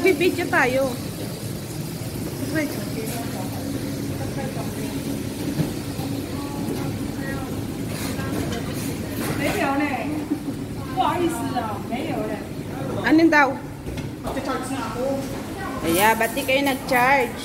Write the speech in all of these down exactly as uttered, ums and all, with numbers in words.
Nagbibideo tayo. Wait. Anong daw? Mag-charge na ako. Kaya, ba't di kayo nag-charge?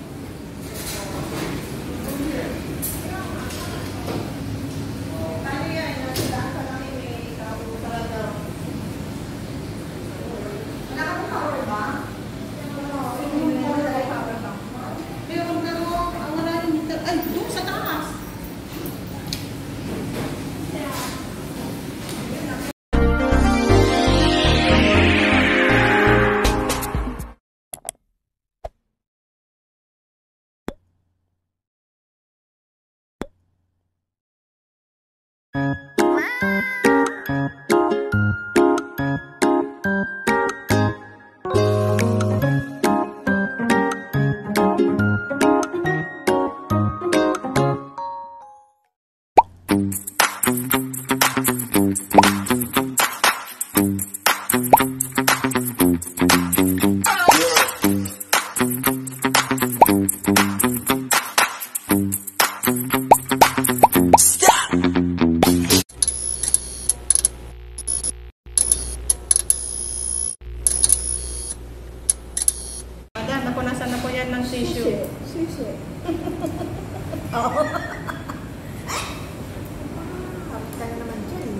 Napunasan na po yan ng tissue. Tissue. Oo. Tapos ka na naman dyan.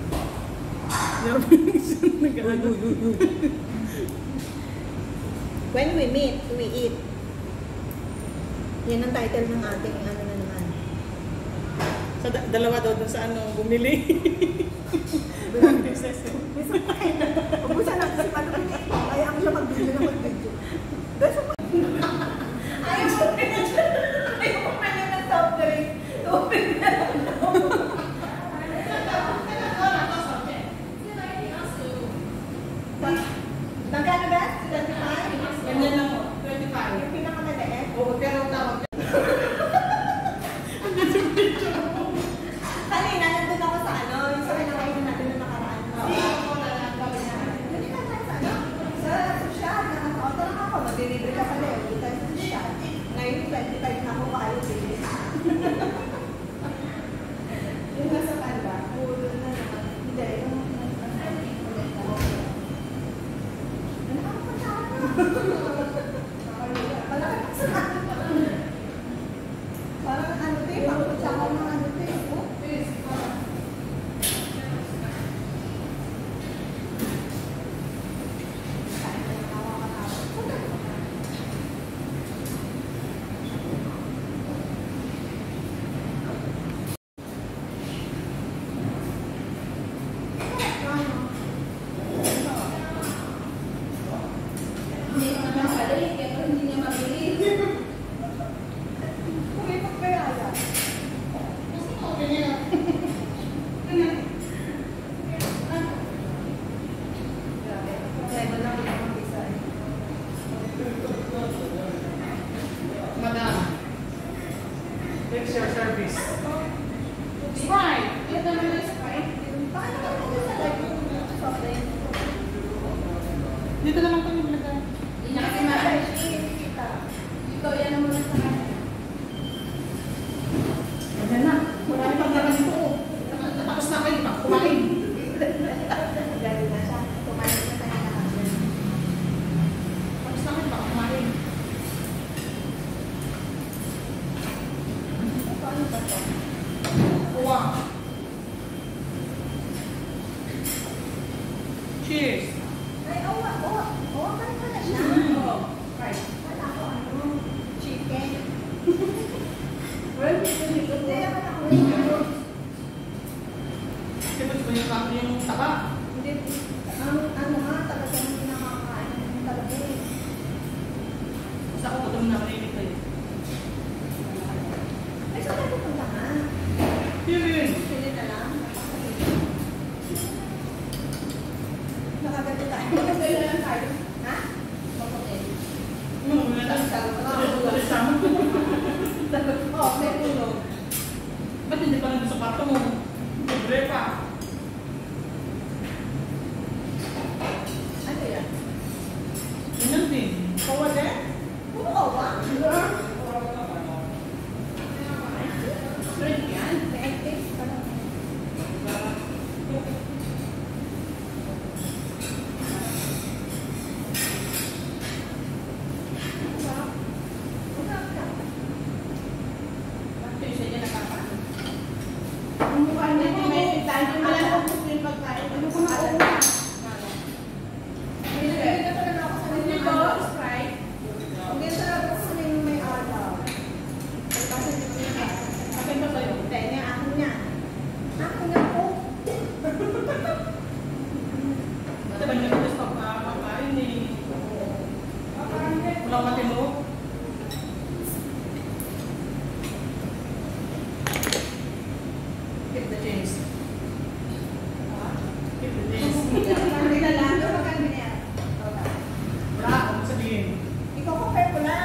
When we meet, we eat. Yan ang title ng ating ano na naman. Sa da dalawa daw dun sa ano, bumili. Ubusan natin si Pato. Kaya ako siya mag-video na mag-video. Ayaw mo ayaw mo pa niya ng soft drink. Open na lang daw. Magkano ba? twenty-five? Ganyan lang mo, twenty-five. Yung pinakamaliit? Oo, pero tawag. Kanina, nandun ako sa ano, yung sa pinakainan natin na nakaraan. Sa social, nakaka-auto lang ako, mag-deliver ka pala yung kita sa social. Ngayon, twenty-five na ako kayo, baby. Yung nasa kanda, puro na naman. Hindi, yung parang ano tayo, pangkutsaka ng ano tayo. Madam, where's your service? Sprite! Ito naman yung Sprite. Paano ka naman sa live yung soft drink? Dito na lang kami nilagay. Hindi na kasi ma-live. Ito, yan naman sa kanya. Ayan na. Marami pang naman ito. Tapos na kayo, kumain. Galing na siya. Kumain na tayo na kami. Tapos na kayo, kumain. Paano ba ito? Wow. Cheers. Ay, oo, oo. Oo, parang pala siya. Oo. Right. Wala ko ano, chicken. Well, hindi ako nakuha. Sipot mo yung kami yung taba. Hindi, ang ano nga, talaga hindi nakakain. Talaga eh. Basta ako gutom na marinig kayo. Ay, saan tayo pupunta nga? Yun. Sili na lang. Nakagato tayo. Sili na lang tayo. Ha? Maputin. Yung mga tulis sama. Oo, may tulog. Ba't hindi pa nandun sa kwarto mo? Libre pa. Ano yan? Yun Dahil kung wala akong gusto yung pagkain, ano ko na ako na? Hindi na talaga ako sa nito. Sprite. Hindi sarap ako sa yung may alaw. Kasi dito niya. Akin ba sa'yo? Hindi, niya ako niya. Ako niya po. Kasi ba niya gusto pagkain eh. Walang matino. Keep the change. Keep the change. Hindi na lang. Ano ka niya? Wala, ano sabihin? Ikaw ko pay ko lang.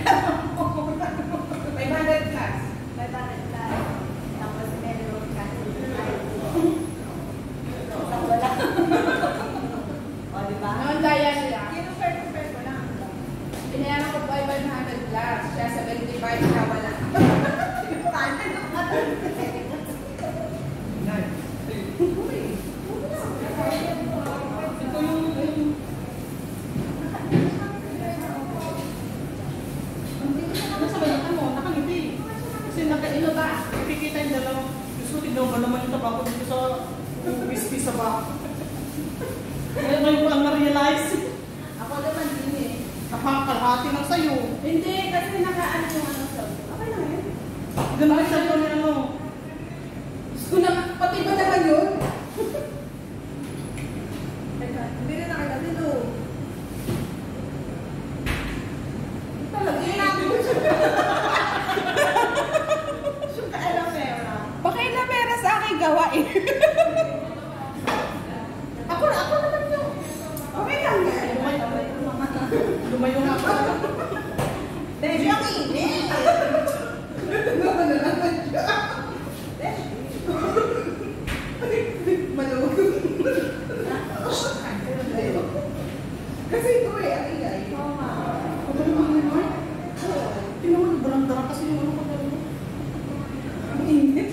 five hundred plus. May bakit na. Tapos meron ka. Wala. O, diba? Noon daya siya. Kino-pay ko pay ko lang. Binayaran ko five hundred plus. Siya seventy-five siya wala. Nine. Ito yung... Ano sa bayan mo? Nakangiti. Kasi nakaino ba? Nakikita yung dalawa. Gusto tignan ba naman yung tabako dito sa whiskey sa ba? Kaya ngayon ko lang na-realize. Ako naman din eh. Nakakalahati lang sa'yo. Hindi, kasi nakaano yung ano sa okay lang yun. Ganda yung cellphone niya ano. Gusto na, pati ba naman yun? Hindi na nakagati doon. Talaga eh. Yung kailang pera. Baka na pera sa aking gawa eh. Ako na, ako naman yun. Okay lang yan. Lumayo nga ako. Dahil yung init. Ano na naman siya? Malugod. Kasi ito eh, ang ingay. Ano naman yun, Mark? Tingnan mo, barang-dara kasi yung ano ko dali. Ang init.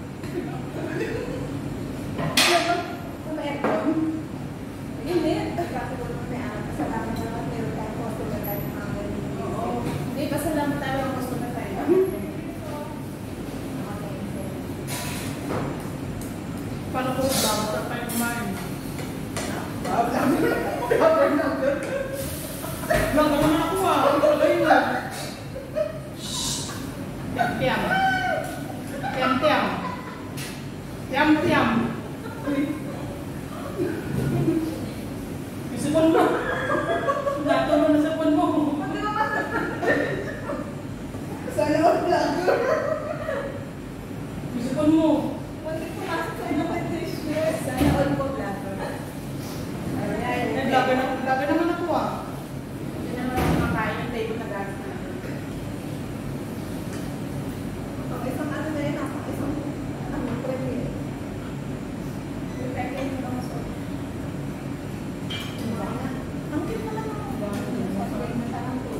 Kung may aircon, init. Kasi kung may aircon, kasalaman naman meron tayong customer kahit hangin. Oo. Hindi, basta lang tayo ang gusto na tayo. Paano ko dapat tayo kumain? Lang naman ako ah. Wala yun ah. Tiam-tiam. Tiam-tiam. Tiam-tiam. Isipon mo. Dato mo na sipon mo. Sana all vlogger. Isipon mo. Pwede pumasok sa inyo dishes. Sana all po vlogger. Eh, labi na, labi naman ako ah. Hindi naman ako makain yung table na gas na. Ang isang ano na yun, ang isang ano, premiere. Yung peke yung mga so. Ang cute naman ako. Sasaway na tarang ko.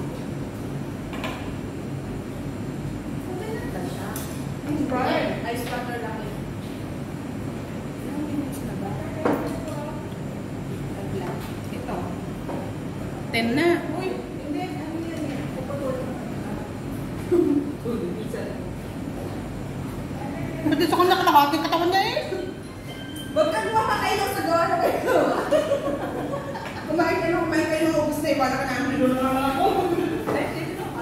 Ang ganda siya. Right. Ice butter lang yun. Ilang minutes na ba? Naglang. Ito. Ten na. Uy, hindi. Ano yan eh? Puputulong. Ba't ito kung nakalakating katawan niya eh? Huwag kang mapakailang sa gawa na kayo. Kumain ka na, kumain kayo ng ubus na iwala ka namin. Hindi na naman ako. Dahil dito na pa.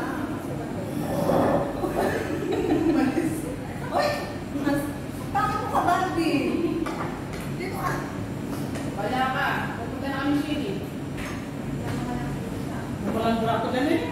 Malis. Uy! Mas, bakit mo ka, Barbie? Dito ka. Wala ka. Pupunta na kami Chili. Walang brato din eh.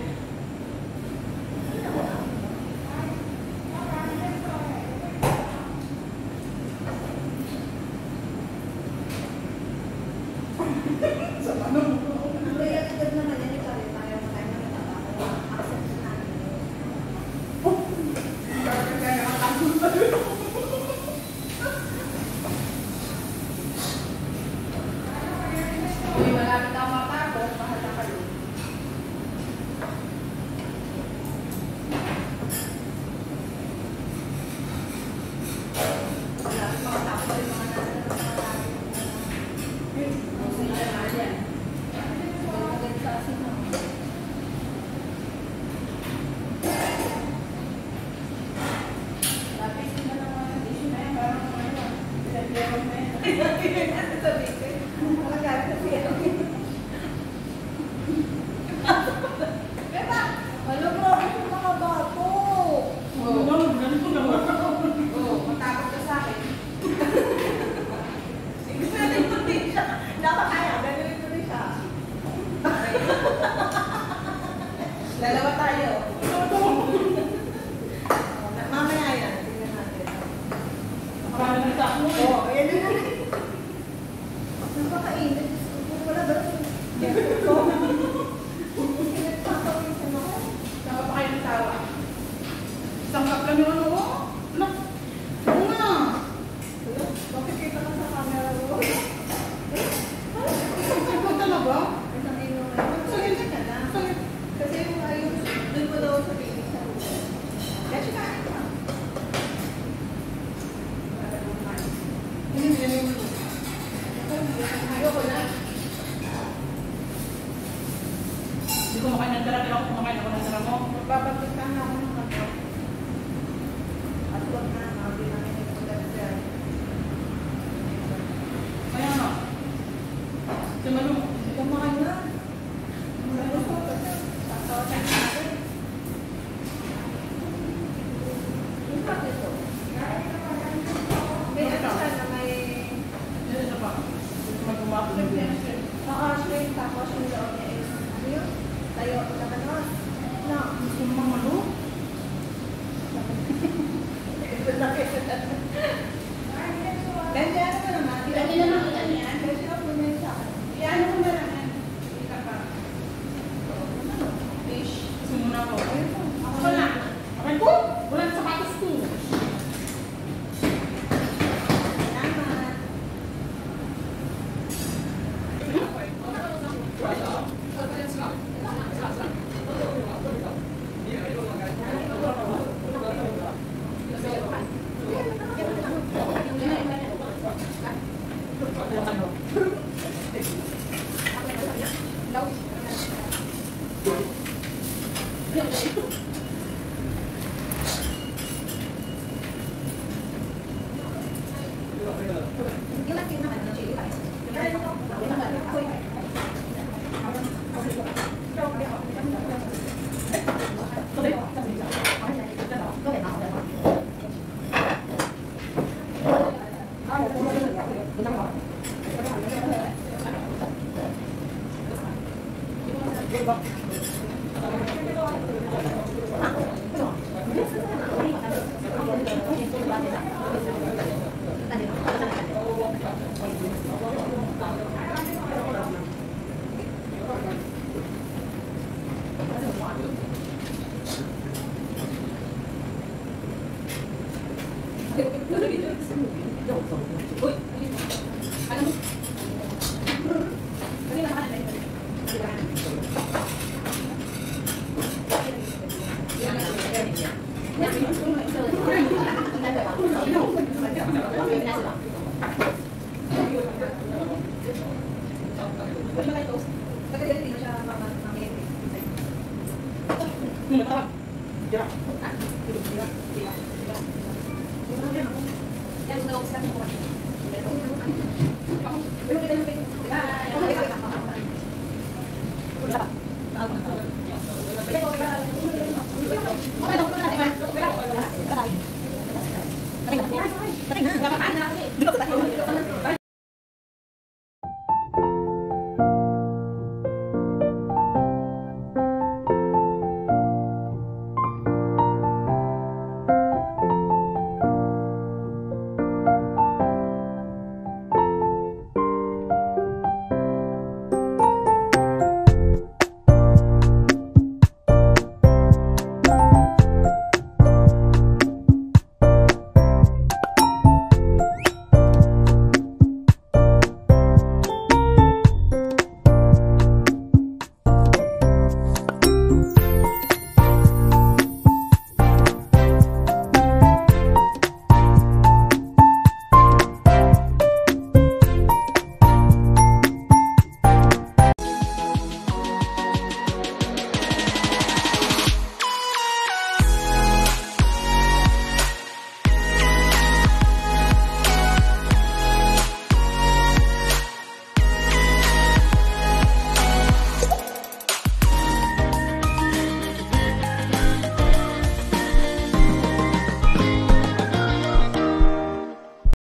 tayo. Mamaya yan. Tingnan natin. Marami ng tayo. Oo, ayan na nga. Napakainit. Wala ba? Nakapakain ng tawa. Isang cup lang yung ano ko. Ano? Oo nga. Bakit kita ka sa camera mo? Isang cup talaga? Isang inom na. Saglit ka na. Kasi yung ayun, doon mo daw sa pinig sa rulo. Kasi kain ka. Hindi, hindi, hindi. Ayoko na. Hindi ko makain ng tara, pero ako kumakain ako ng tara mo. Magpapagpunta na ako ng kapwa. At huwag na, mabili namin yung pagkakasyan. Kaya nga. Si Manu. Kumain na. Ano ko? Tatawasan natin. Yung pa ito. May ano siya na may... Ano isa pa? Gusto mag-umapo na yun. Oo, shrimp. Tapos yung loob niya is... Ano yun? Tayo ako na kanon. No. Gusto mo mang Manu? Ganda ano ka naman? Lagi na lang yan yan. Kasi ako muna yung sa akin. Iano ko na lang yan. Hindi ka pa. Fish. Gusto mo na ako. Ayun po. Ako na. Aray ko! Wala na sapatos ko. Salamat. Yung natin naman ng chili pa. Wala.